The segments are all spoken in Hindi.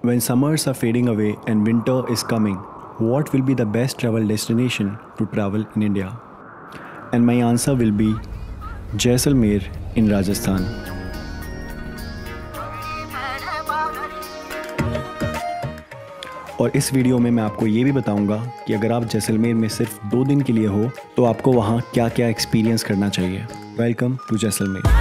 When summers are fading away and winter is coming, what will be the best travel destination to travel in India? And my answer will be Jaisalmer in Rajasthan. और इस वीडियो में मैं आपको ये भी बताऊंगा कि अगर आप जैसलमेर में सिर्फ 2 दिन के लिए हो तो आपको वहाँ क्या क्या एक्सपीरियंस करना चाहिए। Welcome to Jaisalmer.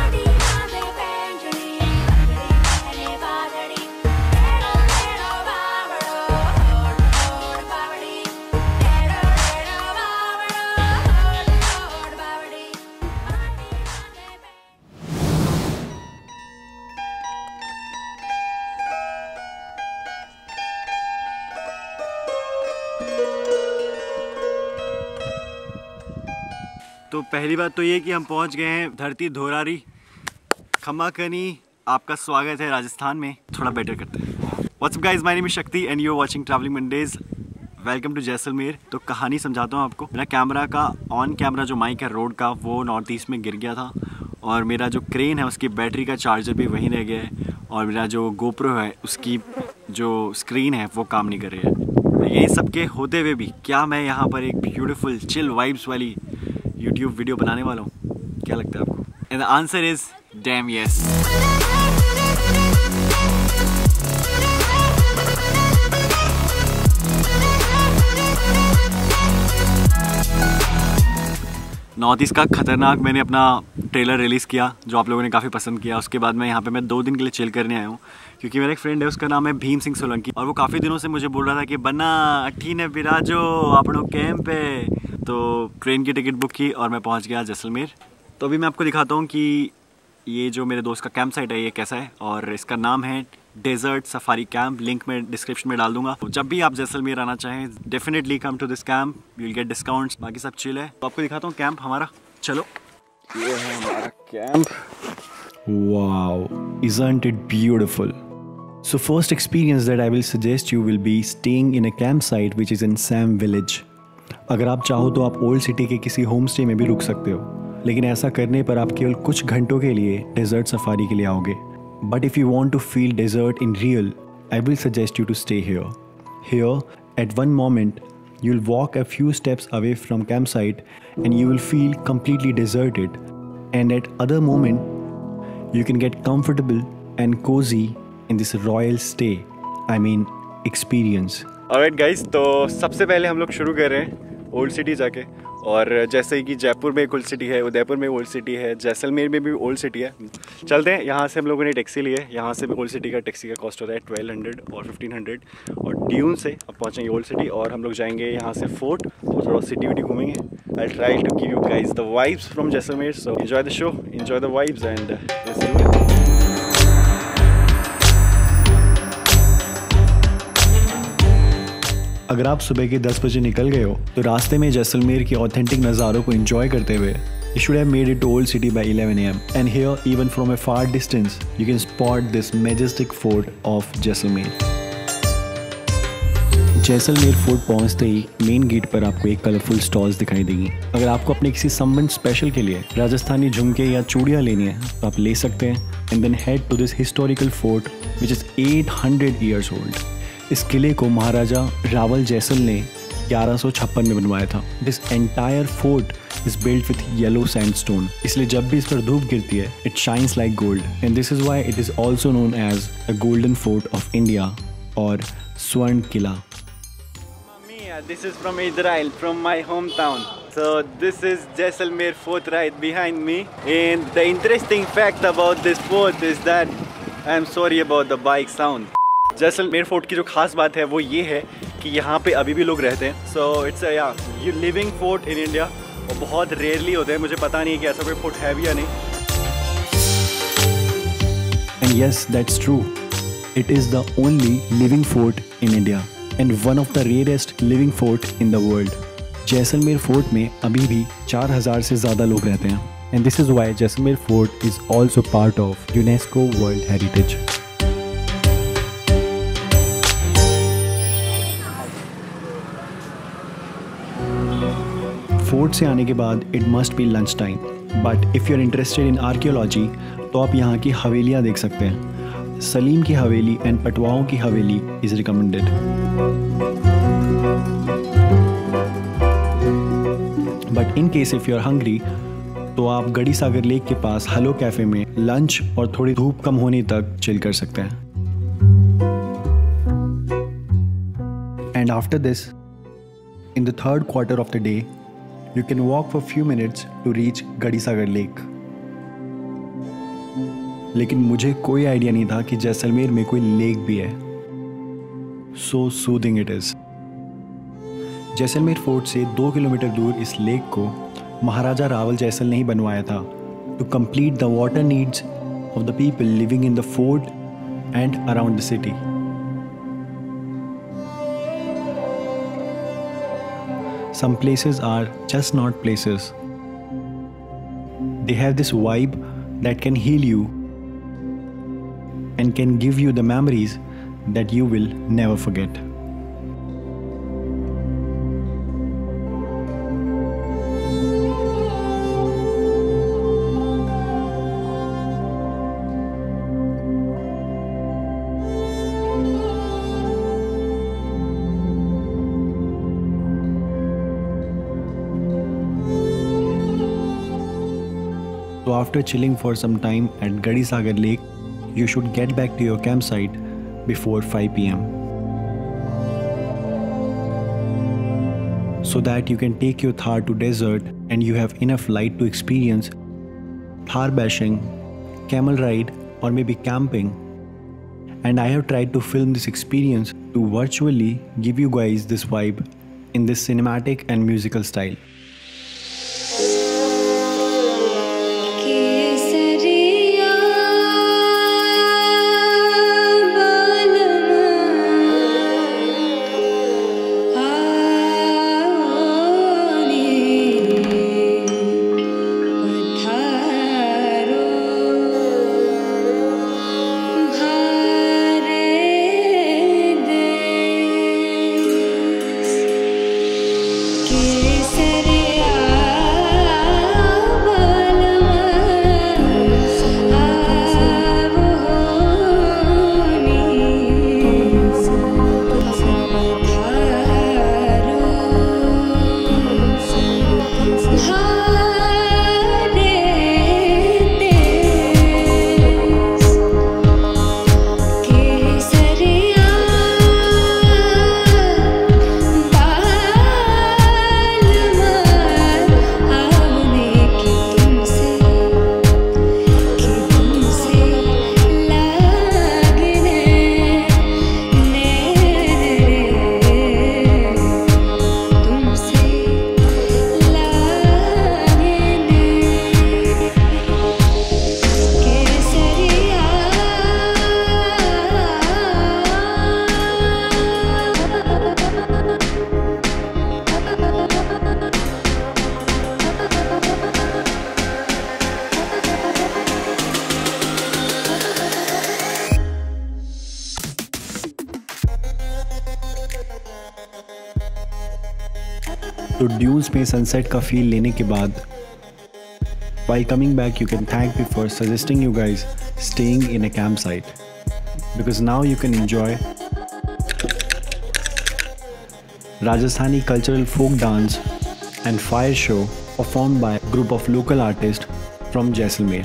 तो पहली बात तो ये कि हम पहुंच गए हैं धरती धोरारी खम्माकनी। आपका स्वागत है राजस्थान में। थोड़ा बेटर करते हैं। What's up guys, my name is Shakti and you are watching travelling Mondays. Welcome to Jaisalmer. तो कहानी समझाता हूँ आपको। मेरा कैमरा का ऑन कैमरा जो माइक है रोड का वो नॉर्थ ईस्ट में गिर गया था और मेरा जो क्रेन है उसकी बैटरी का चार्जर भी वहीं रह गया है और मेरा जो गोप्रो है उसकी जो स्क्रीन है वो काम नहीं कर रही है। ये सब के होते हुए भी क्या मैं यहाँ पर एक ब्यूटीफुल चिल वाइब्स वाली YouTube वीडियो बनाने वाला हूँ? क्या लगता है आपको? And the answer is damn yes. North east का खतरनाक मैंने अपना ट्रेलर रिलीज़ किया जो आप लोगों ने काफ़ी पसंद किया। उसके बाद मैं यहाँ पे मैं 2 दिन के लिए चिल करने आया हूँ क्योंकि मेरा एक फ्रेंड है उसका नाम है भीम सिंह सोलंकी और वो काफ़ी दिनों से मुझे बोल रहा था कि बन्ना अट्ठी ने बिराजो अपनों कैंप पे। तो ट्रेन की टिकट बुक की और मैं पहुँच गया जैसलमेर। तो अभी मैं आपको दिखाता हूँ कि ये जो मेरे दोस्त का कैंप साइट है ये कैसा है और इसका नाम है डेजर्ट सफारी कैंप। लिंक मैं डिस्क्रिप्शन में डाल दूंगा। जब भी आप जैसलमेर आना चाहें definitely come to this camp, you will get discounts. बाकी सब चिल है। तो आपको दिखाता हूँ कैंप हमारा। चलो, ये है हमारा camp. Wow, isn't it beautiful? So first experience that I will suggest you will be staying in a campsite which is in Sam Village. अगर आप चाहो तो आप ओल्ड सिटी के किसी होम स्टे में भी रुक सकते हो, लेकिन ऐसा करने पर आप केवल कुछ घंटों के लिए डेजर्ट सफारी के लिए आओगे। But if you want to feel desert in real, I will suggest you to stay here. Here at one moment you will walk a few steps away from campsite and you will feel completely deserted, and at other moment you can get comfortable and cozy in this royal stay, I mean experience. Alright guys, तो सबसे पहले हम लोग शुरू कर रहे हैं ओल्ड सिटी जाके। और जैसे कि जयपुर में एक ओल्ड सिटी है, उदयपुर में ओल्ड सिटी है, जैसलमेर में भी ओल्ड सिटी है। चलते हैं। यहाँ से हम लोगों ने टैक्सी ली है। यहाँ से भी ओल्ड सिटी का टैक्सी का कॉस्ट होता है 1200 और 1500 और ड्यून से अब पहुँचेंगे ओल्ड सिटी और हम लोग जाएंगे यहाँ से फोर्ट और थोड़ा सिटी विटी घूमेंगे। I try to give you guys the vibes from Jaisalmer. So enjoy the show, enjoy the vibes and let's do it. अगर आप सुबह के 10 बजे निकल गए हो तो रास्ते में जैसलमेर के ऑथेंटिक नज़ारों को एंजॉय करते हुए you should have made it to Old City by 11 AM. And here, even from a far distance, you can spot this majestic fort of Jaisalmer. Jaisalmer fort पहुंचते ही मेन गेट पर आपको एक कलरफुल स्टॉल्स दिखाई देंगी। अगर आपको अपने किसी संबंध स्पेशल के लिए राजस्थानी झुमके या चूड़ियाँ लेनी है तो आप ले सकते हैं। And then head to this historical fort which is 800 years old. इस किले को महाराजा रावल जैसल ने 1156 में बनवाया था। This entire fort is built with yellow sandstone, इसलिए जब भी इस पर धूप गिरती है it shines like gold and this is why it is also known as the golden fort of India और स्वर्ण किला। This is from Israel, from my hometown. So this is Jaisalmer fort right behind me. And the interesting fact about this fort is that I'm sorry about the bike sound. Jaisalmer fort की जो खास बात है वो ये है कि यहाँ पे अभी भी लोग रहते हैं। So it's you living fort in India और बहुत रेयरली होते हैं। मुझे पता नहीं है कि ऐसा कोई फोर्ट है भी या नहीं। And yes, that's true. It is the only living fort in India and one of the rarest living fort in the world. Jaisalmer fort में अभी भी 4000 से ज़्यादा लोग रहते हैं and this is why Jaisalmer Fort is also part of UNESCO World Heritage. Fort से आने के बाद it must be lunch time, but if you are interested in archaeology तो आप यहाँ की हवेलियाँ देख सकते हैं। सलीम की हवेली एंड पटवाओं की haveli is recommended. But in case if you are hungry तो आप गड़ी सागर लेक के पास हेलो कैफे में लंच और थोड़ी धूप कम होने तक चिल कर सकते हैं। And after this in the third quarter of the day you can walk for few minutes to reach Gadi Sagar lake. लेकिन मुझे कोई आइडिया नहीं था कि जैसलमेर में कोई लेक भी है। So soothing it is. Jaisalmer fort से 2 किलोमीटर दूर इस लेक को महाराजा रावल जैसल ने ही बनवाया था to complete the water needs of the people living in the fort and around the city. Some places are just not places. They have this vibe that can heal you and can give you the memories that you will never forget. So after chilling for some time at Gadi Sagar Lake, you should get back to your campsite before 5 p.m. so that you can take your Thar to desert and you have enough light to experience Thar bashing, camel ride or maybe camping. And I have tried to film this experience to virtually give you guys this vibe in this cinematic and musical style. तो ड्यून्स में सनसेट का फील लेने के बाद while coming back you can thank me for suggesting you guys staying in a campsite because now you can enjoy Rajasthani cultural folk dance and fire show performed by a group of local artists from Jaisalmer.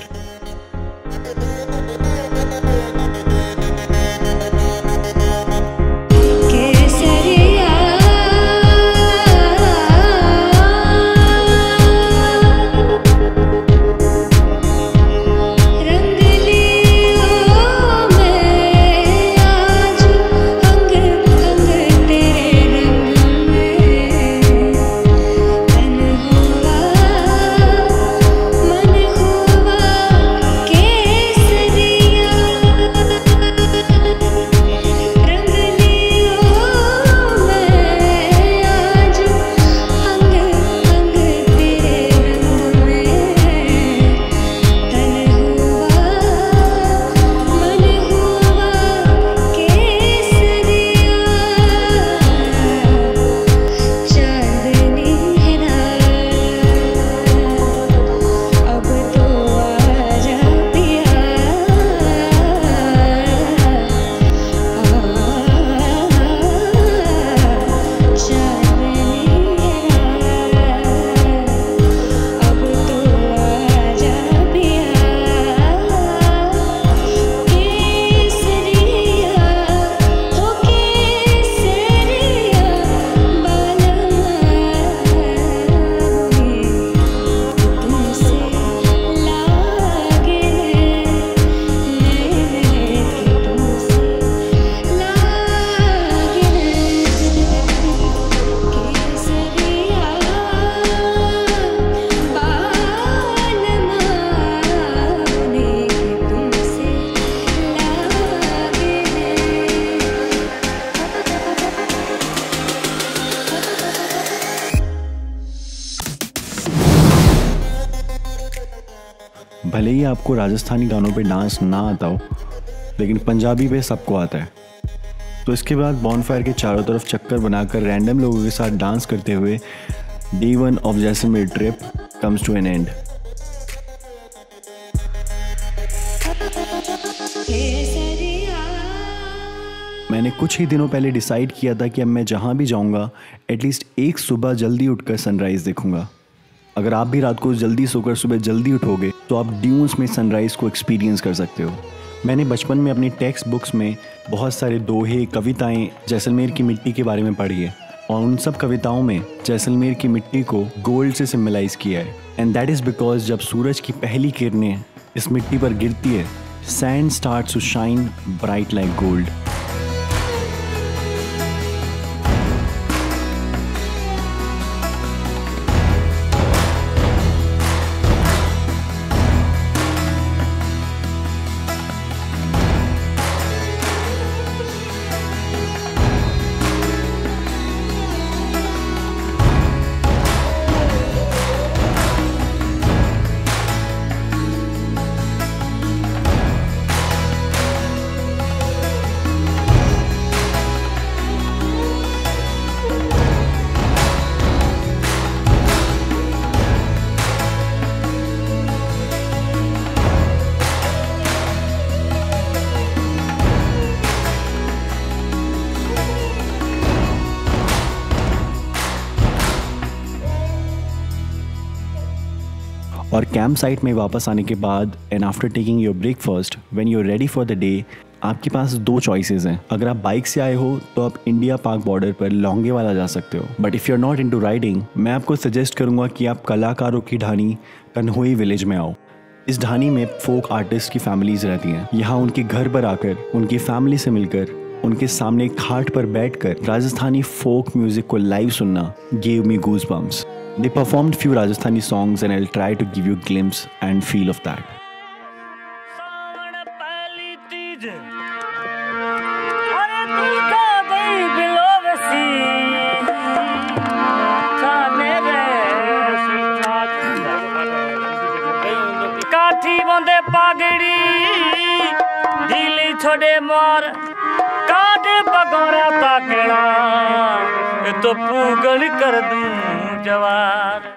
भले ही आपको राजस्थानी गानों पे डांस ना आता हो, लेकिन पंजाबी पे सबको आता है। तो इसके बाद बॉनफायर के चारों तरफ चक्कर बनाकर रैंडम लोगों के साथ डांस करते हुए Day 1 of Jaisalmer trip comes to an end. मैंने कुछ ही दिनों पहले डिसाइड किया था कि अब मैं जहाँ भी जाऊँगा एटलीस्ट एक सुबह जल्दी उठकर सनराइज़ देखूँगा। अगर आप भी रात को जल्दी सोकर सुबह जल्दी उठोगे तो आप ड्यून्स में सनराइज़ को एक्सपीरियंस कर सकते हो। मैंने बचपन में अपनी टेक्स्ट बुक्स में बहुत सारे दोहे, कविताएं जैसलमेर की मिट्टी के बारे में पढ़ी है और उन सब कविताओं में जैसलमेर की मिट्टी को गोल्ड से सिम्बलाइज किया है। एंड दैट इज़ बिकॉज जब सूरज की पहली किरणें इस मिट्टी पर गिरती है, sand starts to shine bright like gold. और कैंप साइट में वापस आने के बाद and after taking your breakfast when you are ready for the day, आपके पास दो चॉइसेस हैं। अगर आप बाइक से आए हो तो आप इंडिया पाक बॉर्डर पर लौंगेवाला जा सकते हो, but if you are not into riding, मैं आपको सजेस्ट करूंगा कि आप कलाकारों की ढानी कन्होई विलेज में आओ। इस ढानी में फोक आर्टिस्ट की फैमिलीज रहती हैं। यहाँ उनके घर पर आकर, उनकी फैमिली से मिलकर, उनके सामने खाट पर बैठकर राजस्थानी फोक म्यूजिक को लाइव सुनना gave me goosebumps. They performed few Rajasthani songs and I'll try to give you a glimpse and feel of that. काठी बंदे पागड़ी ढीली छोड़े मोर काटे पकौड़ा पाकड़ा तो पूगल कर दूं जवार।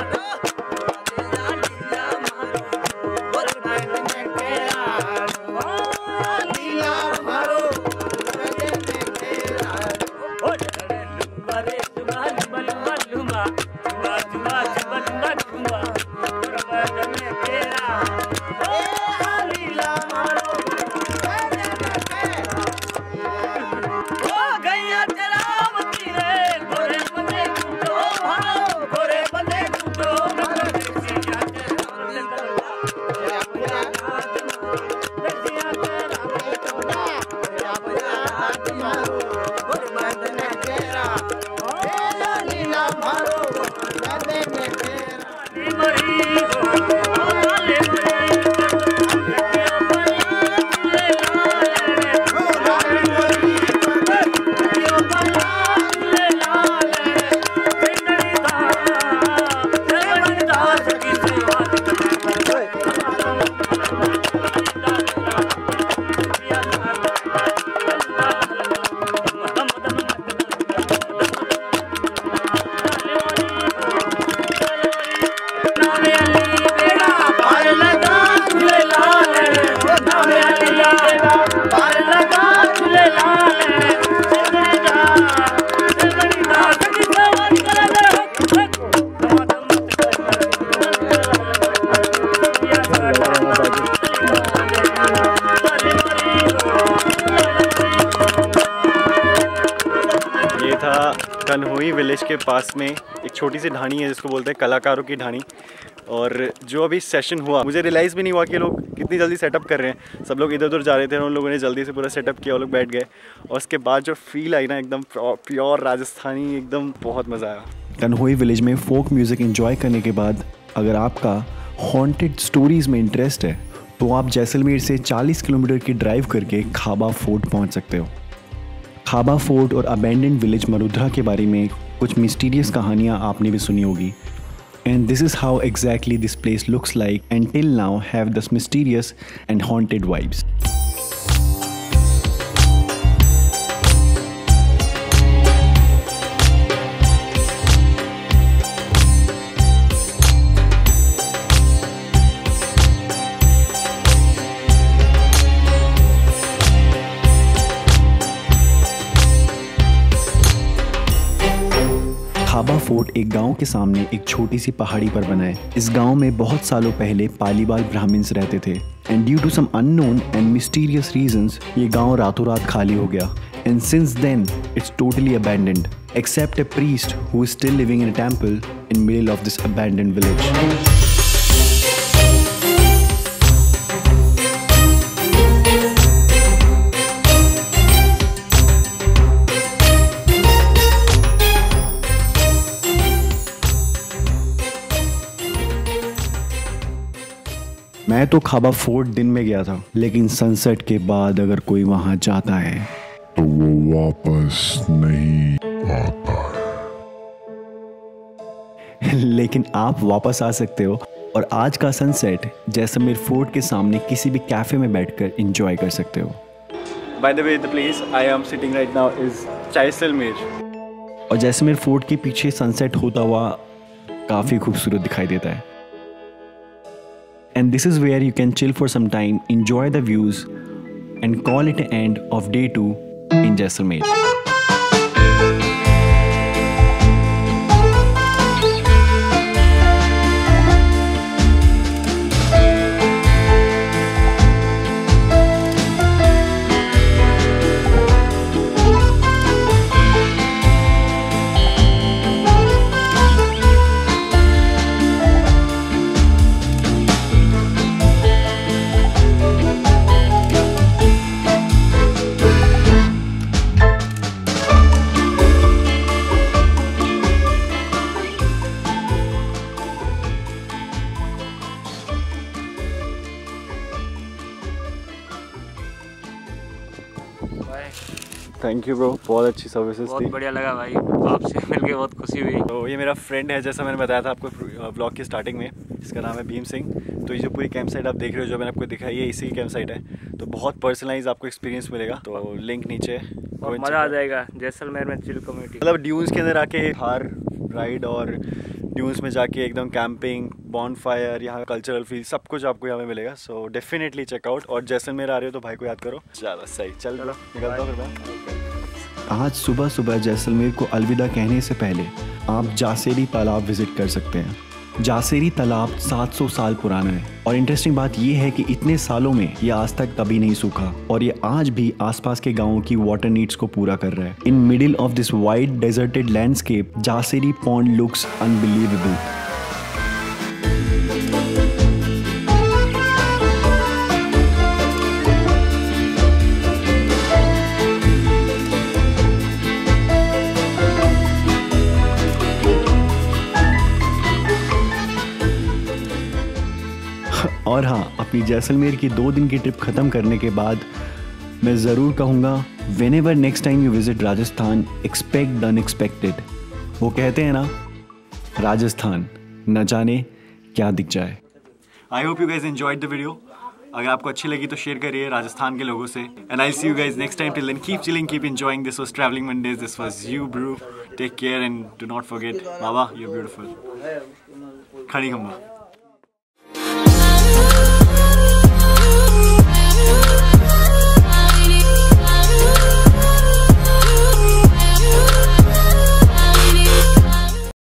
कन्होई विलेज के पास में एक छोटी सी ढाणी है जिसको बोलते हैं कलाकारों की ढाणी। और जो अभी सेशन हुआ, मुझे रियलाइज़ भी नहीं हुआ कि लोग कितनी जल्दी सेटअप कर रहे हैं। सब लोग इधर उधर जा रहे थे और उन लोगों ने जल्दी से पूरा सेटअप किया, वो लोग बैठ गए और उसके बाद जो फील आई ना, एकदम प्योर राजस्थानी, एकदम बहुत मज़ा आया। कन्होई विलेज में फोक म्यूज़िक एंजॉय करने के बाद अगर आपका हॉन्टेड स्टोरीज़ में इंटरेस्ट है तो आप जैसलमेर से 40 किलोमीटर की ड्राइव करके खाबा फोर्ट पहुंच सकते हो। खाबा फोर्ट और अबैंडन्ड विलेज मरुधरा के बारे में कुछ मिस्टीरियस कहानियां आपने भी सुनी होगी। And this is how exactly this place looks like, and till now have this mysterious and haunted vibes. Khaba fort एक गांव के सामने एक छोटी सी पहाड़ी पर बना है। इस गांव में बहुत सालों पहले पालीवाल ब्राह्मण्स रहते थे, and due to some unknown and mysterious reasons ये गांव रातों रात खाली हो गया, and since then it's totally abandoned except a priest who is still living in a temple in middle of this abandoned village. मैं तो खाबा फोर्ट दिन में गया था, लेकिन सनसेट के बाद अगर कोई वहां जाता है तो वो वापस नहीं आता है। लेकिन आप वापस आ सकते हो और आज का सनसेट जैसलमेर फोर्ट के सामने किसी भी कैफे में बैठकर एंजॉय कर सकते हो। By the way, the place I am sitting right now is Jaisalmer. और जैसलमेर फोर्ट के पीछे सनसेट होता हुआ काफी खूबसूरत दिखाई देता है। And this is where you can chill for some time, enjoy the views, and call it an end of day 2 in Jaisalmer. Thank you bro, बहुत अच्छी सर्विसेज बहुत थी। बढ़िया लगा भाई, आपसे मिलके बहुत खुशी हुई। तो ये मेरा फ्रेंड है, जैसा मैंने बताया था आपको ब्लॉग की स्टार्टिंग में, इसका नाम है भीम सिंह। तो ये जो पूरी कैंप साइट आप देख रहे हो, जो मैंने आपको दिखाई है, इसी की कैंप साइट है। तो बहुत पर्सनलाइज आपको एक्सपीरियंस मिलेगा, तो लिंक नीचे। और मज़ा आ जाएगा जैसलमेर में चिल कम्युनिटी। मतलब ड्यून्स के अंदर आके हार राइड और ड्यून्स में जाके एकदम कैंपिंग, बॉनफायर, यहाँ कल्चरल फील सब कुछ आपको यहाँ पे मिलेगा। So definitely check out. और जैसलमेर आ रहे हो तो भाई को याद करो। ज़्यादा सही, चल निकलता हूँ फिर मैं। आज सुबह सुबह जैसलमेर को अलविदा कहने से पहले आप जासेरी तालाब विजिट कर सकते हैं। जासेरी तालाब 700 साल पुराना है, और इंटरेस्टिंग बात यह है कि इतने सालों में ये आज तक कभी नहीं सूखा, और ये आज भी आसपास के गांवों की वाटर नीड्स को पूरा कर रहा है। In middle of this wide deserted landscape, Jaseri pond looks unbelievable. और हाँ, अपनी जैसलमेर की 2 दिन की ट्रिप ख़त्म करने के बाद मैं ज़रूर कहूँगा, whenever next time you visit Rajasthan, expect the unexpected. वो कहते हैं ना, राजस्थान न जाने क्या दिख जाए। I hope you guys enjoyed the video. अगर आपको अच्छी लगी तो शेयर करिए राजस्थान के लोगों से। And I see you guys next time. Till then keep chilling, keep enjoying. This was travelling Mondays, this was you bro. Take care and do not forget, बाबा यू आर ब्यूटीफुल। खड़ी खम्बा।